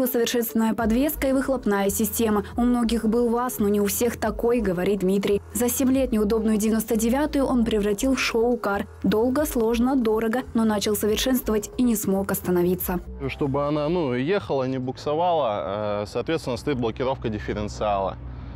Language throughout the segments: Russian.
усовершенствованная подвеска и выхлопная система. У многих был ВАЗ, но не у всех такой, говорит Дмитрий. За 7 лет неудобную 99-ю он превратил в шоу-кар. Долго, сложно, дорого, но начал совершенствовать и не смог остановиться. Чтобы она ехала, не буксовала, соответственно, стоит блокировка дифференциала.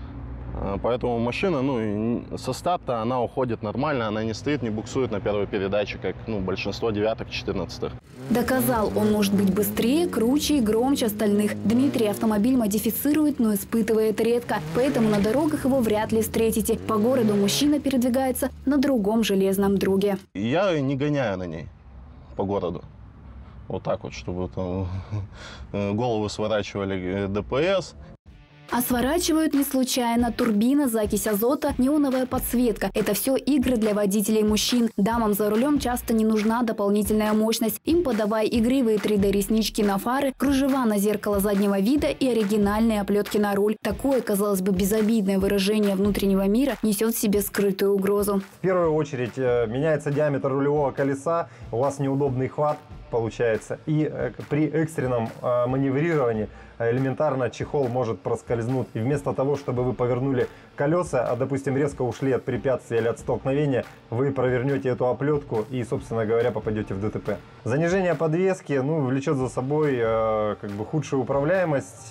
Поэтому машина, со старта она уходит нормально, она не стоит, не буксует на первой передаче, как большинство девяток, 14-х. Доказал, он может быть быстрее, круче и громче остальных. Дмитрий автомобиль модифицирует, но испытывает редко, поэтому на дорогах его вряд ли встретите. По городу мужчина передвигается на другом железном друге. Я не гоняю на ней по городу. Вот так вот, чтобы там голову сворачивали ДПС. А сворачивают не случайно. Турбина, закись азота, неоновая подсветка. Это все игры для водителей мужчин. Дамам за рулем часто не нужна дополнительная мощность. Им подавай игривые 3D-реснички на фары, кружева на зеркало заднего вида и оригинальные оплетки на руль. Такое, казалось бы, безобидное выражение внутреннего мира несет в себе скрытую угрозу. В первую очередь меняется диаметр рулевого колеса, у вас неудобный хват получается. И при экстренном маневрировании элементарно чехол может проскользнуть. И вместо того, чтобы вы повернули колеса, допустим, резко ушли от препятствия или от столкновения, вы провернете эту оплетку и, собственно говоря, попадете в ДТП. Занижение подвески влечет за собой худшую управляемость.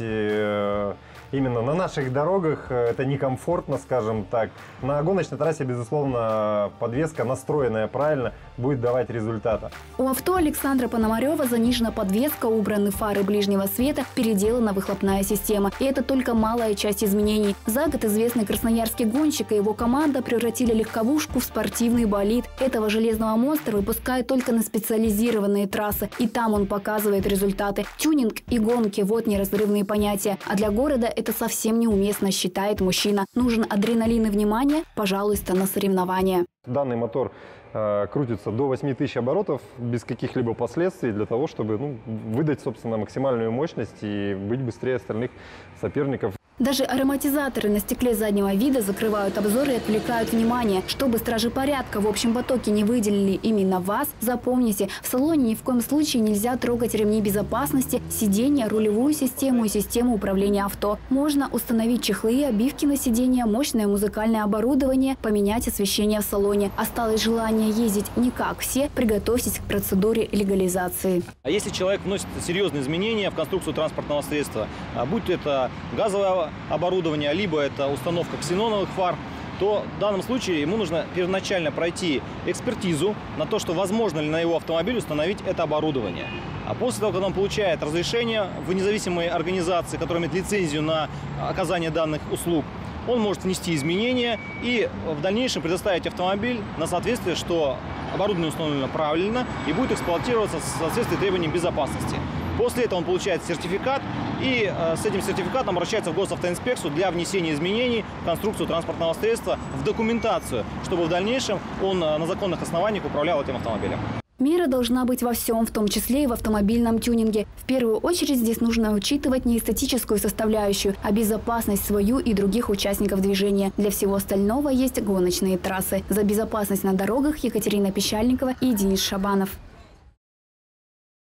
Именно на наших дорогах это некомфортно, скажем так. На гоночной трассе, безусловно, подвеска, настроенная правильно, будет давать результата. У авто Александра Пономарева занижена подвеска, убраны фары ближнего света, переделана выхлопная система. И это только малая часть изменений. За год известный красноярский гонщик и его команда превратили легковушку в спортивный болид. Этого железного монстра выпускают только на специализированные трассы. И там он показывает результаты. Тюнинг и гонки – вот неразрывные понятия. А для города это совсем неуместно, считает мужчина. Нужен адреналин и внимание, пожалуйста, на соревнования. Данный мотор крутится до 8000 оборотов без каких-либо последствий для того, чтобы выдать, собственно, максимальную мощность и быть быстрее остальных соперников. Даже ароматизаторы на стекле заднего вида закрывают обзор и отвлекают внимание. Чтобы стражи порядка в общем потоке не выделили именно вас, запомните, в салоне ни в коем случае нельзя трогать ремни безопасности, сиденья, рулевую систему и систему управления авто. Можно установить чехлы и обивки на сиденья, мощное музыкальное оборудование, поменять освещение в салоне. Осталось желание ездить не как все, приготовьтесь к процедуре легализации. А если человек вносит серьезные изменения в конструкцию транспортного средства, будь это газовое оборудование, либо это установка ксеноновых фар, то в данном случае ему нужно первоначально пройти экспертизу на то, что возможно ли на его автомобиль установить это оборудование. А после того, когда он получает разрешение в независимой организации, которая имеет лицензию на оказание данных услуг, он может внести изменения и в дальнейшем предоставить автомобиль на соответствие, что оборудование установлено правильно и будет эксплуатироваться в соответствии требованиям безопасности. После этого он получает сертификат и с этим сертификатом обращается в госавтоинспекцию для внесения изменений в конструкцию транспортного средства, в документацию, чтобы в дальнейшем он на законных основаниях управлял этим автомобилем. Мера должна быть во всем, в том числе и в автомобильном тюнинге. В первую очередь здесь нужно учитывать не эстетическую составляющую, а безопасность свою и других участников движения. Для всего остального есть гоночные трассы. За безопасность на дорогах Екатерина Пещальникова и Денис Шабанов.